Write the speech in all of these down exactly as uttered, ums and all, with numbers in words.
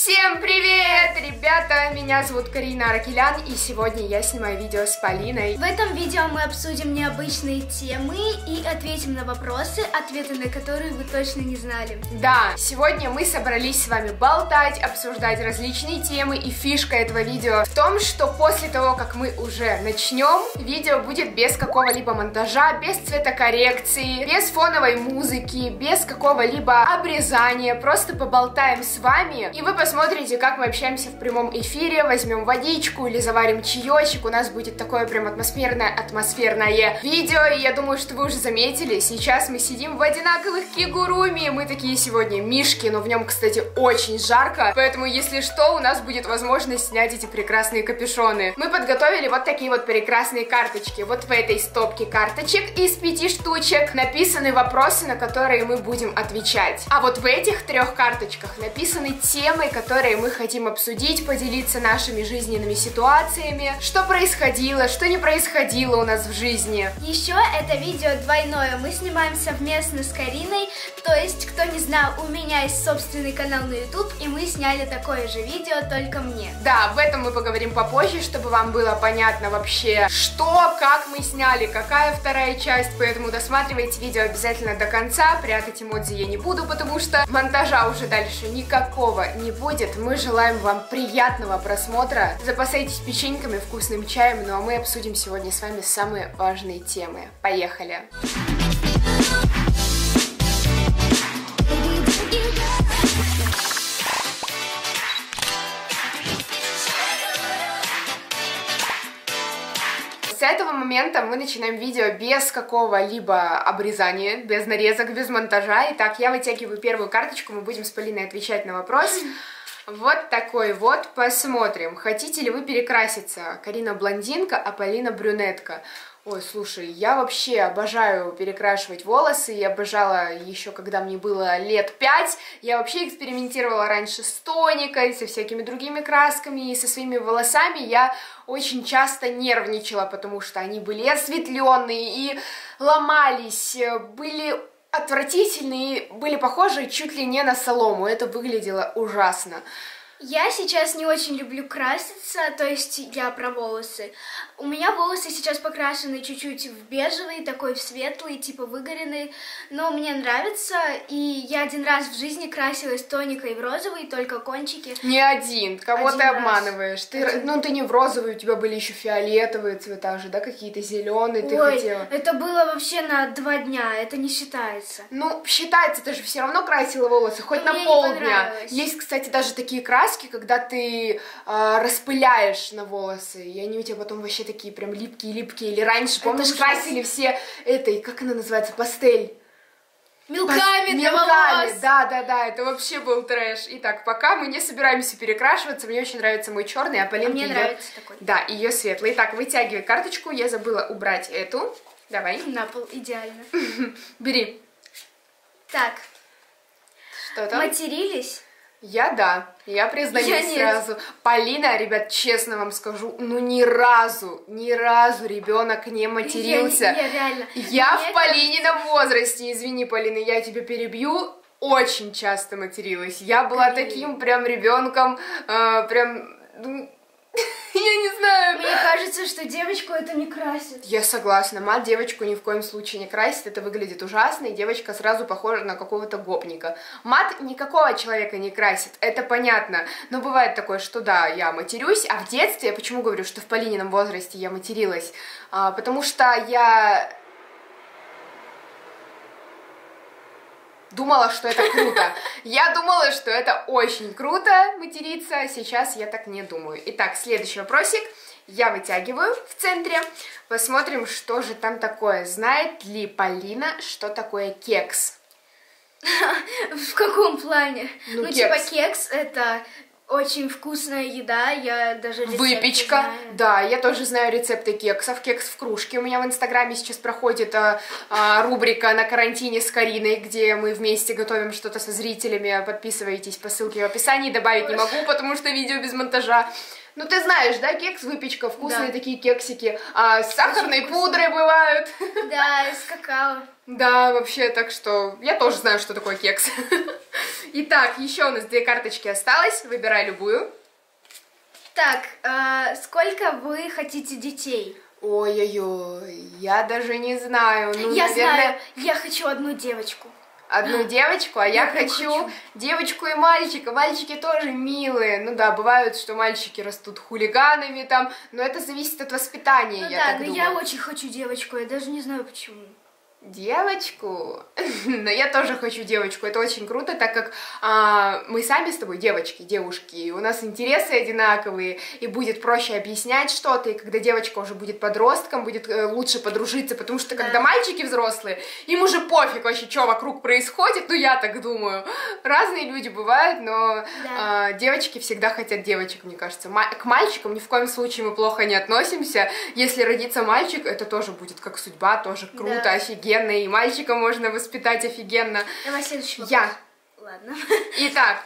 Всем привет, ребята! Меня зовут Карина Аракелян, и сегодня я снимаю видео с Полиной. В этом видео мы обсудим необычные темы и ответим на вопросы, ответы на которые вы точно не знали. Да, сегодня мы собрались с вами болтать, обсуждать различные темы, и фишка этого видео в том, что после того, как мы уже начнем, видео будет без какого-либо монтажа, без цветокоррекции, без фоновой музыки, без какого-либо обрезания, просто поболтаем с вами, и вы посмотрите, Смотрите, как мы общаемся в прямом эфире, возьмем водичку или заварим чаечек, у нас будет такое прям атмосферное, атмосферное видео, и я думаю, что вы уже заметили, сейчас мы сидим в одинаковых кигуруми, мы такие сегодня мишки, но в нем, кстати, очень жарко, поэтому, если что, у нас будет возможность снять эти прекрасные капюшоны. Мы подготовили вот такие вот прекрасные карточки, вот в этой стопке карточек из пяти штучек написаны вопросы, на которые мы будем отвечать, а вот в этих трех карточках написаны темы, которые которые мы хотим обсудить, поделиться нашими жизненными ситуациями, что происходило, что не происходило у нас в жизни. Еще это видео двойное, мы снимаем совместно с Кариной, то есть, кто не знал, у меня есть собственный канал на YouTube, и мы сняли такое же видео, только мне. Да, об этом мы поговорим попозже, чтобы вам было понятно вообще, что, как мы сняли, какая вторая часть, поэтому досматривайте видео обязательно до конца, прятать эмодзи я не буду, потому что монтажа уже дальше никакого не будет. Мы желаем вам приятного просмотра, запасайтесь печеньками, вкусным чаем, ну а мы обсудим сегодня с вами самые важные темы. Поехали! С этого момента мы начинаем видео без какого-либо обрезания, без нарезок, без монтажа. Итак, я вытягиваю первую карточку, мы будем с Полиной отвечать на вопрос. Вот такой вот, посмотрим, хотите ли вы перекраситься. Карина блондинка, а Полина брюнетка. Ой, слушай, я вообще обожаю перекрашивать волосы, я обожала еще, когда мне было лет пять, я вообще экспериментировала раньше с тоникой, со всякими другими красками, и со своими волосами я очень часто нервничала, потому что они были осветленные и ломались, были отвратительные, были похожи чуть ли не на солому, это выглядело ужасно. Я сейчас не очень люблю краситься, то есть я про волосы. У меня волосы сейчас покрашены чуть-чуть в бежевый, такой в светлый, типа выгоренный, но мне нравится, и я один раз в жизни красилась тоникой в розовый, только кончики. Не один, кого один ты раз. обманываешь? Ты, ну ты не в розовый, у тебя были еще фиолетовые цвета же, да, какие-то зеленые, ты Ой, хотела. это было вообще на два дня, это не считается. Ну, считается, ты же все равно красила волосы, хоть Но на мне полдня. Есть, кстати, даже такие краски, когда ты э, распыляешь на волосы, и они у тебя потом вообще такие прям липкие-липкие. Или раньше, помнишь, ужасно. красили все этой, как она называется, пастель? Мелками Пас... для Мелками, волос. да, да, да, это вообще был трэш. Итак, пока мы не собираемся перекрашиваться, мне очень нравится мой черный, а Полинке а мне её... нравится такой. Да, ее светлый. Итак, вытягивай карточку, я забыла убрать эту. Давай. На пол, идеально. Бери. Так, Что там? матерились? Я да, я признаюсь Я нет. сразу. Полина, ребят, честно вам скажу, ну ни разу, ни разу ребенок не матерился. Я, не- я реально. Я Мне в Полинином возрасте, извини, Полина, я тебя перебью, очень часто материлась. Я была Карина. таким прям ребенком, э, прям, ну, я не знаю. Мне кажется, что девочку это не красит. Я согласна, мать девочку ни в коем случае не красит, это выглядит ужасно, и девочка сразу похожа на какого-то гопника. Мат никакого человека не красит, это понятно, но бывает такое, что да, я матерюсь, а в детстве, я почему говорю, что в Полинином возрасте я материлась, а, потому что я думала, что это круто. Я думала, что это очень круто материться, а сейчас я так не думаю. Итак, следующий вопросик. Я вытягиваю в центре. Посмотрим, что же там такое. Знает ли Полина, что такое кекс? В каком плане? Ну, Ну, кекс. типа кекс это очень вкусная еда, я даже рецепты Выпечка. знаю. Да, я тоже знаю рецепты кексов. Кекс в кружке. У меня в Инстаграме сейчас проходит а, а, рубрика «На карантине с Кариной», где мы вместе готовим что-то со зрителями. Подписывайтесь по ссылке в описании. Добавить не могу, потому что видео без монтажа. Ну, ты знаешь, да, кекс, выпечка, вкусные Да. такие кексики. А, с сахарной пудрой бывают. Да, из какао. Да, вообще, так что я тоже знаю, что такое кекс. Итак, еще у нас две карточки осталось, выбирай любую. Так, э, сколько вы хотите детей? Ой-ой-ой, я даже не знаю. Ну, я наверное... знаю, я хочу одну девочку. Одну девочку, а я, я хочу, хочу девочку и мальчика. Мальчики тоже милые. Ну да, бывают, что мальчики растут хулиганами там, но это зависит от воспитания, ну, я да, так но думаю. я очень хочу девочку, я даже не знаю почему. Девочку? Но я тоже хочу девочку, это очень круто, так как а, мы сами с тобой девочки, девушки, у нас интересы одинаковые, и будет проще объяснять что-то, и когда девочка уже будет подростком, будет э, лучше подружиться, потому что да. Когда мальчики взрослые, им уже пофиг вообще, что вокруг происходит, ну я так думаю, разные люди бывают, но да. э, девочки всегда хотят девочек, мне кажется. Ма- к мальчикам ни в коем случае мы плохо не относимся, если родится мальчик, это тоже будет как судьба, тоже круто, да. Офигенно. И мальчика можно воспитать офигенно. Давай следующий вопрос. Я. Ладно. Итак,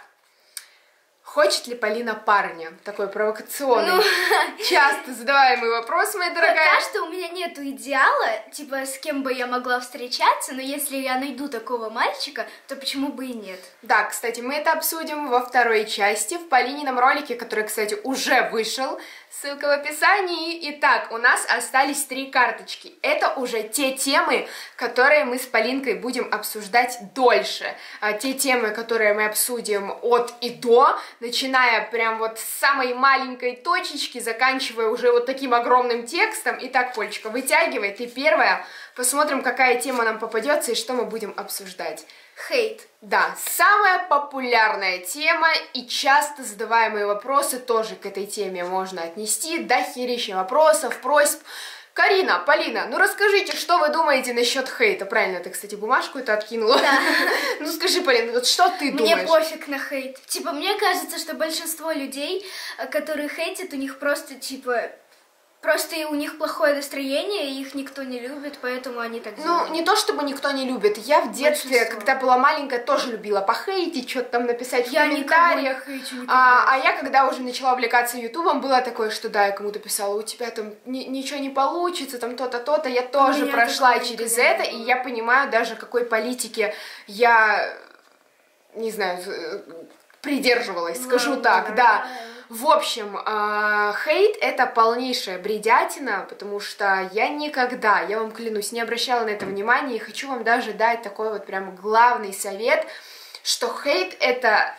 хочет ли Полина парня? Такой провокационный, ну... часто задаваемый вопрос, моя дорогая. Пока что у меня нету идеала, типа, с кем бы я могла встречаться, но если я найду такого мальчика, то почему бы и нет? Да, кстати, мы это обсудим во второй части, в Полинином ролике, который, кстати, уже вышел. Ссылка в описании. Итак, у нас остались три карточки. Это уже те темы, которые мы с Полинкой будем обсуждать дольше. А, те темы, которые мы обсудим от и до, начиная прям вот с самой маленькой точечки, заканчивая уже вот таким огромным текстом. Итак, Полечка, вытягивай. Ты первая. Посмотрим, какая тема нам попадется и что мы будем обсуждать. Хейт. Да, самая популярная тема и часто задаваемые вопросы тоже к этой теме можно отнести. Дохерища вопросов, просьб. Карина, Полина, ну расскажите, что вы думаете насчет хейта? Правильно, ты, кстати, бумажку это откинула. Да. Ну скажи, Полина, вот что ты думаешь? Мне пофиг на хейт. Типа, мне кажется, что большинство людей, которые хейтят, у них просто, типа... Просто у них плохое настроение, и их никто не любит, поэтому они так делают. Ну, не то чтобы никто не любит. Я в детстве, большинство. Когда была маленькая, тоже любила похейтить, что-то там написать в я комментариях. Не хейчу, а, а я, когда уже начала увлекаться ютубом, было такое, что да, я кому-то писала, у тебя там ни, ничего не получится, там то-то, то-то. Я тоже прошла через это, и я понимаю даже, какой политики я, не знаю, придерживалась, скажу ну, так, да. да. В общем, э, хейт это полнейшая бредятина, потому что я никогда, я вам клянусь, не обращала на это внимания, и хочу вам даже дать такой вот прям главный совет, что хейт это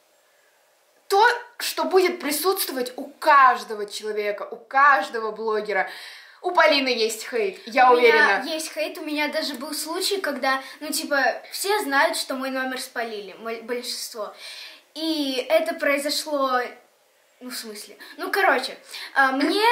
то, что будет присутствовать у каждого человека, у каждого блогера. У Полины есть хейт, я у уверена. У меня есть хейт, у меня даже был случай, когда, ну типа, все знают, что мой номер спалили, большинство. И это произошло... Ну, в смысле? Ну, короче, мне,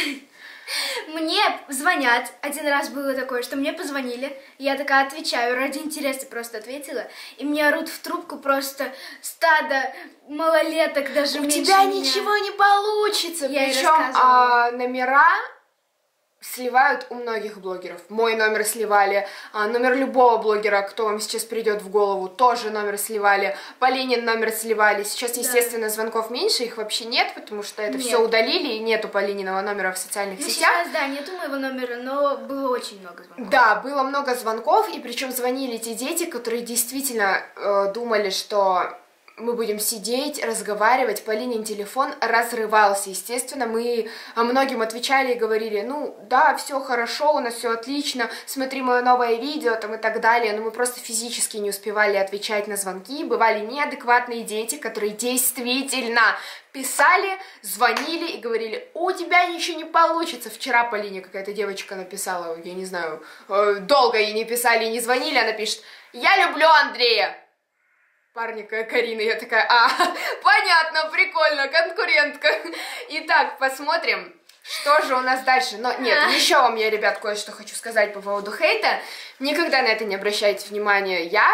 мне звонят. Один раз было такое, что мне позвонили. Я такая отвечаю, ради интереса просто ответила. И мне орут в трубку просто стадо малолеток, даже меньше меня. У тебя ничего не получится. Причем а, номера... сливают у многих блогеров. Мой номер сливали, а, номер любого блогера, кто вам сейчас придет в голову, тоже номер сливали, Полинин номер сливали. Сейчас, естественно, да. звонков меньше, их вообще нет, потому что это нет. все удалили, и нету Полининого номера в социальных ну, сетях. Сейчас, да, нету моего номера, но было очень много звонков. Да, было много звонков, и причем звонили те дети, которые действительно э, думали, что... мы будем сидеть, разговаривать, Полинин телефон разрывался, естественно, мы многим отвечали и говорили, ну, да, все хорошо, у нас все отлично, смотри мое новое видео, там и так далее, но мы просто физически не успевали отвечать на звонки, бывали неадекватные дети, которые действительно писали, звонили и говорили, у тебя ничего не получится. Вчера Полине какая-то девочка написала, я не знаю, долго ей не писали и не звонили, она пишет, я люблю Андрея. Парника Карина, я такая, а, понятно, прикольно, конкурентка. Итак, посмотрим, что же у нас дальше. Но нет, еще вам я, ребят, кое-что хочу сказать по поводу хейта. Никогда на это не обращайте внимания. Я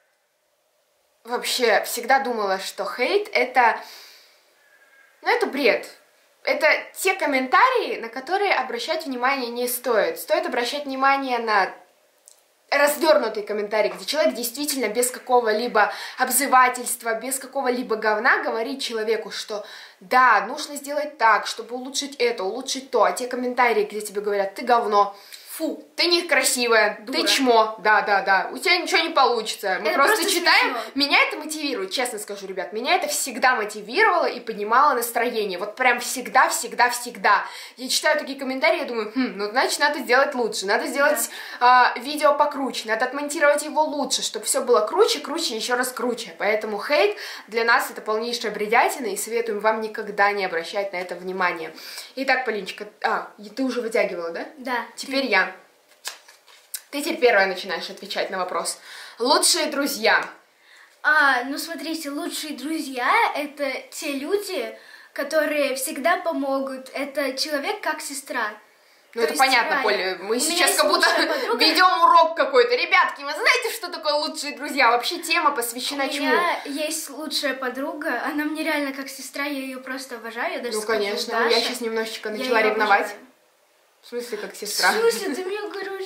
вообще всегда думала, что хейт это, ну, это бред. Это те комментарии, на которые обращать внимание не стоит. Стоит обращать внимание на... развернутый комментарий, где человек действительно без какого-либо обзывательства, без какого-либо говна говорит человеку, что да, нужно сделать так, чтобы улучшить это, улучшить то, а те комментарии, где тебе говорят, ты говно, Фу. Ты некрасивая, Дура. ты чмо, да-да-да, у тебя ничего не получится. Мы Это просто, просто читаем, смешно. меня это мотивирует, честно скажу, ребят, меня это всегда мотивировало и поднимало настроение, вот прям всегда-всегда-всегда. Я читаю такие комментарии, я думаю, хм, ну значит надо сделать лучше, надо сделать да. э, видео покруче, надо отмонтировать его лучше, чтобы все было круче, круче, еще раз круче. Поэтому хейт для нас это полнейшая бредятина, и советуем вам никогда не обращать на это внимание. Итак, Полиночка, а, ты уже вытягивала, да? Да. Теперь ты... я. Ты теперь первая начинаешь отвечать на вопрос. Лучшие друзья. А, ну смотрите, лучшие друзья — это те люди, которые всегда помогут. Это человек как сестра. Ну То это есть, понятно, реально. Поля, мы У сейчас меня как будто есть лучшая подруга. ведем урок какой-то. Ребятки, вы знаете, что такое лучшие друзья? Вообще тема посвящена У чему? меня есть лучшая подруга, она мне реально как сестра, я ее просто обожаю. Я даже Ну скажу, конечно, Даша, я сейчас немножечко я начала её ревновать. обожаю. В смысле, как сестра? В смысле, ты мне говоришь...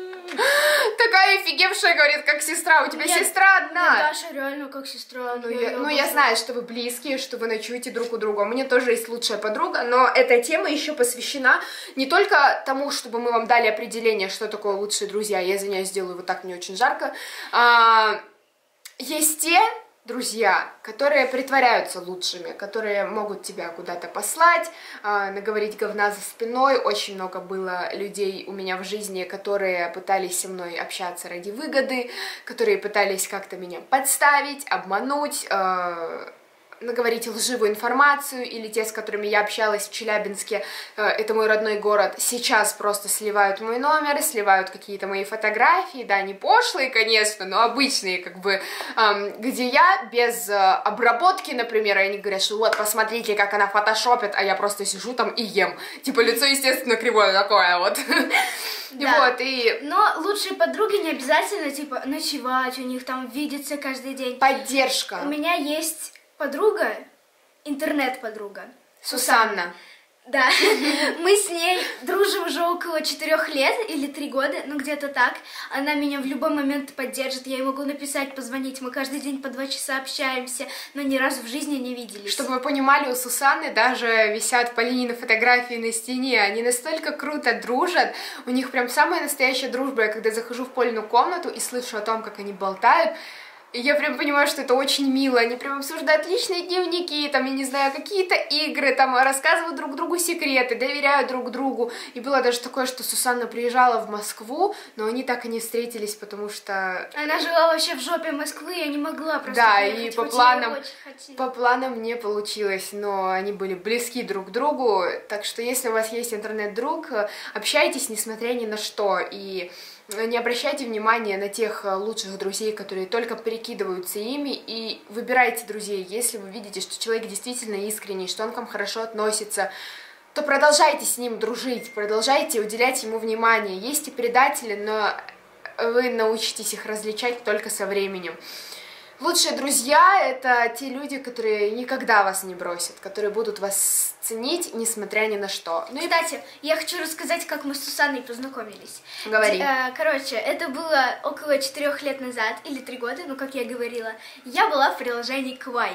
Такая офигевшая, говорит, как сестра. У тебя Нет, сестра одна. Нет, Даша реально как сестра. Ну, я, я, её ну, я обожаю. знаю, что вы близкие, что вы ночуете друг у друга. У меня тоже есть лучшая подруга, но эта тема еще посвящена не только тому, чтобы мы вам дали определение, что такое лучшие друзья. Я извиняюсь, сделаю вот так, мне очень жарко. А, есть те друзья, которые притворяются лучшими, которые могут тебя куда-то послать, э, наговорить говна за спиной. Очень много было людей у меня в жизни, которые пытались со мной общаться ради выгоды, которые пытались как-то меня подставить, обмануть, э, наговорить лживую информацию, или те, с которыми я общалась в Челябинске, э, это мой родной город, сейчас просто сливают мой номер, сливают какие-то мои фотографии, да, не пошлые, конечно, но обычные, как бы, э, где я без э, обработки, например, и они говорят, что вот, посмотрите, как она фотошопит, а я просто сижу там и ем, типа, лицо, естественно, кривое такое, вот. Да. Вот, и... Но лучшие подруги не обязательно, типа, ночевать у них, там, видеться каждый день. Поддержка. У меня есть подруга, интернет-подруга. Сусанна. Да, мы с ней дружим уже около четырех лет или три года, ну где-то так. Она меня в любой момент поддержит, я ей могу написать, позвонить, мы каждый день по два часа общаемся, но ни разу в жизни не виделись. Чтобы вы понимали, у Сусанны даже висят Полинины фотографии на стене, они настолько круто дружат, у них прям самая настоящая дружба. Я когда захожу в Полину комнату и слышу о том, как они болтают, и я прям понимаю, что это очень мило, они прям обсуждают личные дневники, там, я не знаю, какие-то игры, там, рассказывают друг другу секреты, доверяют друг другу. И было даже такое, что Сусанна приезжала в Москву, но они так и не встретились, потому что... Она жила вообще в жопе Москвы, я не могла просто Да, приехать, и по хоть планам, я очень хотела. по планам не получилось, но они были близки друг к другу, так что если у вас есть интернет-друг, общайтесь, несмотря ни на что, и... Не обращайте внимания на тех лучших друзей, которые только перекидываются ими, и выбирайте друзей. Если вы видите, что человек действительно искренний, что он к вам хорошо относится, то продолжайте с ним дружить, продолжайте уделять ему внимание. Есть и предатели, но вы научитесь их различать только со временем. Лучшие друзья — это те люди, которые никогда вас не бросят, которые будут вас ценить, несмотря ни на что. Ну и, кстати, я хочу рассказать, как мы с Сусанной познакомились. Говори. Короче, это было около четырех лет назад, или три года, ну, как я говорила. Я была в приложении Квай.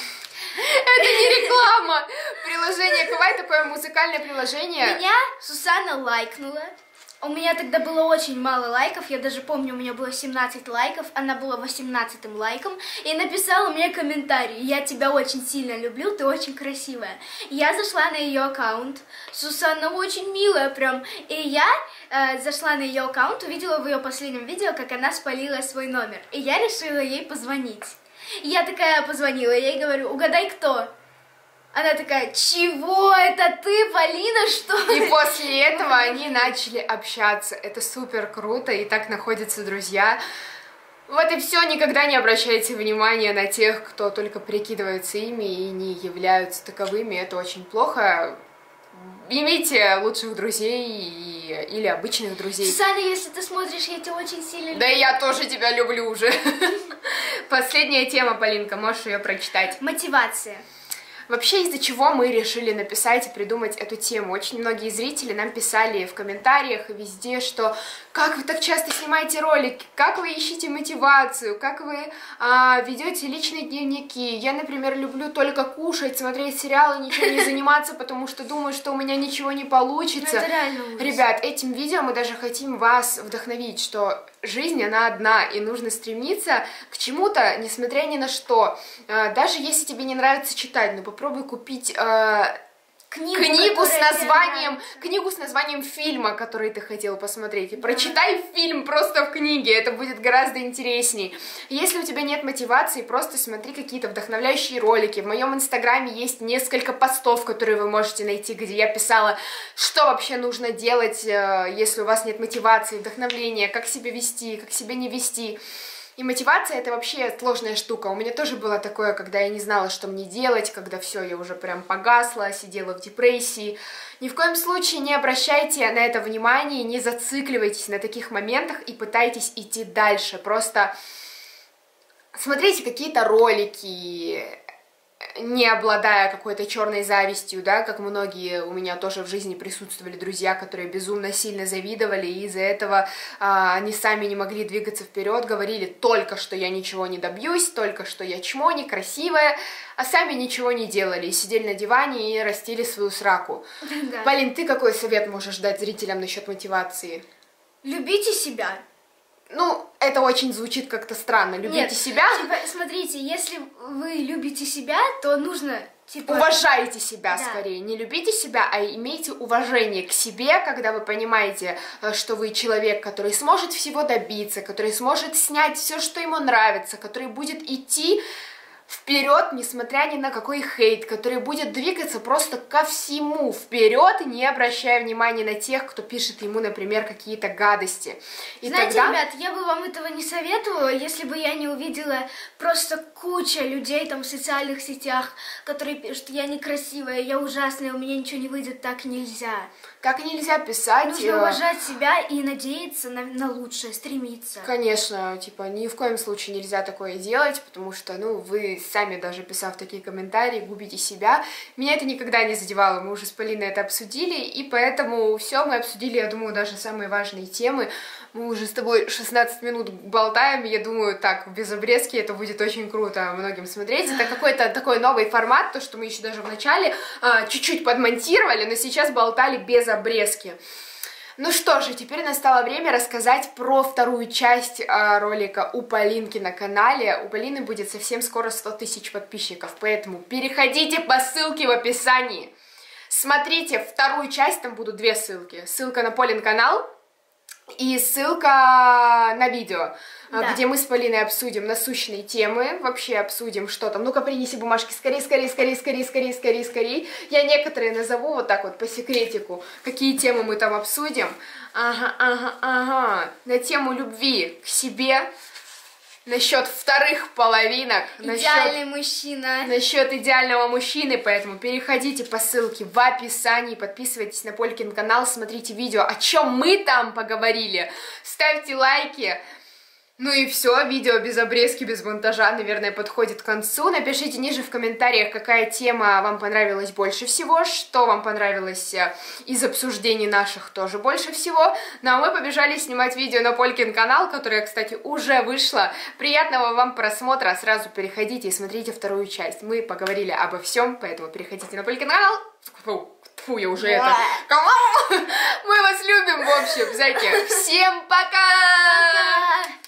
Это не реклама! Приложение Квай, такое музыкальное приложение. Меня Сусанна лайкнула. У меня тогда было очень мало лайков, я даже помню, у меня было семнадцать лайков, она была восемнадцатым лайком, и написала мне комментарий: «Я тебя очень сильно люблю, ты очень красивая». Я зашла на ее аккаунт, Сусанна очень милая прям, и я э, зашла на ее аккаунт, увидела в ее последнем видео, как она спалила свой номер, и я решила ей позвонить. И я такая позвонила, я ей говорю: «Угадай, кто?» Она такая: «Чего? Это ты, Полина, что ли?» И после этого они начали общаться. Это супер круто, и так находятся друзья. Вот и все, никогда не обращайте внимания на тех, кто только прикидывается ими и не являются таковыми. Это очень плохо. Имейте лучших друзей и... или обычных друзей. Сусанна, если ты смотришь, я тебя очень сильно люблю. Да и я тоже тебя люблю уже. Последняя тема, Полинка, можешь ее прочитать. Мотивация. Вообще, из-за чего мы решили написать и придумать эту тему? Очень многие зрители нам писали в комментариях и везде, что как вы так часто снимаете ролики, как вы ищете мотивацию, как вы а, ведете личные дневники. Я, например, люблю только кушать, смотреть сериалы, ничего не заниматься, потому что думаю, что у меня ничего не получится. Это реально ужас. Ребят, этим видео мы даже хотим вас вдохновить, что жизнь, она одна, и нужно стремиться к чему-то, несмотря ни на что. Даже если тебе не нравится читать, ну попробуй купить э, книгу, книгу с названием, книгу с названием фильма, который ты хотел посмотреть, и прочитай да. фильм просто в книге, это будет гораздо интересней. Если у тебя нет мотивации, просто смотри какие-то вдохновляющие ролики. В моем инстаграме есть несколько постов, которые вы можете найти, где я писала, что вообще нужно делать, если у вас нет мотивации, вдохновления, как себя вести, как себя не вести. И мотивация — это вообще сложная штука. У меня тоже было такое, когда я не знала, что мне делать, когда все, я уже прям погасла, сидела в депрессии. Ни в коем случае не обращайте на это внимание, не зацикливайтесь на таких моментах и пытайтесь идти дальше. Просто смотрите какие-то ролики, не обладая какой-то черной завистью, да, как многие у меня тоже в жизни присутствовали друзья, которые безумно сильно завидовали, и из-за этого а, они сами не могли двигаться вперед, говорили только, что я ничего не добьюсь, только, что я чмо, некрасивая, а сами ничего не делали, и сидели на диване и растили свою сраку. Да. Полин, ты какой совет можешь дать зрителям насчет мотивации? Любите себя. Ну, это очень звучит как-то странно. Любите Нет, себя. Типа, смотрите, если вы любите себя, то нужно, типа... Уважайте себя, да. скорее. Не любите себя, а имейте уважение к себе, когда вы понимаете, что вы человек, который сможет всего добиться, который сможет снять все, что ему нравится, который будет идти вперед, несмотря ни на какой хейт, который будет двигаться просто ко всему вперед, не обращая внимания на тех, кто пишет ему, например, какие-то гадости. И Знаете, тогда... ребят, я бы вам этого не советовала, если бы я не увидела просто куча людей там в социальных сетях, которые пишут: я некрасивая, я ужасная, у меня ничего не выйдет, так нельзя. Так нельзя писать. Нужно уважать себя и надеяться на, на лучшее, стремиться. Конечно, типа, ни в коем случае нельзя такое делать, потому что, ну, вы сами, даже писав такие комментарии, губите себя. Меня это никогда не задевало, мы уже с Полиной это обсудили, и поэтому все мы обсудили, я думаю, даже самые важные темы. Мы уже с тобой шестнадцать минут болтаем, и я думаю, так, без обрезки это будет очень круто многим смотреть. Это какой-то такой новый формат, то, что мы еще даже в начале а, чуть-чуть подмонтировали, но сейчас болтали без обрезки. Ну что же, теперь настало время рассказать про вторую часть а, ролика у Полинки на канале. У Полины будет совсем скоро сто тысяч подписчиков, поэтому переходите по ссылке в описании. Смотрите вторую часть, там будут две ссылки. Ссылка на Полин канал и ссылка на видео, да. где мы с Полиной обсудим насущные темы, вообще обсудим, что там. Ну-ка, принеси бумажки, скорее, скорее, скорее, скорее, скорее, скорее, скорее. Я некоторые назову вот так вот по секретику, какие темы мы там обсудим. Ага, ага, ага. На тему любви к себе, насчет вторых половинок, идеальный насчет, мужчина, насчет идеального мужчины, поэтому переходите по ссылке в описании, подписывайтесь на Полькин канал, смотрите видео, о чем мы там поговорили, ставьте лайки. Ну и все, видео без обрезки, без монтажа, наверное, подходит к концу. Напишите ниже в комментариях, какая тема вам понравилась больше всего, что вам понравилось из обсуждений наших тоже больше всего. Ну а мы побежали снимать видео на Полькин канал, которое, кстати, уже вышло. Приятного вам просмотра, сразу переходите и смотрите вторую часть. Мы поговорили обо всем, поэтому переходите на Полькин канал. Фу, фу, я уже это... Мы вас любим, в общем, зайки. Всем пока! Пока!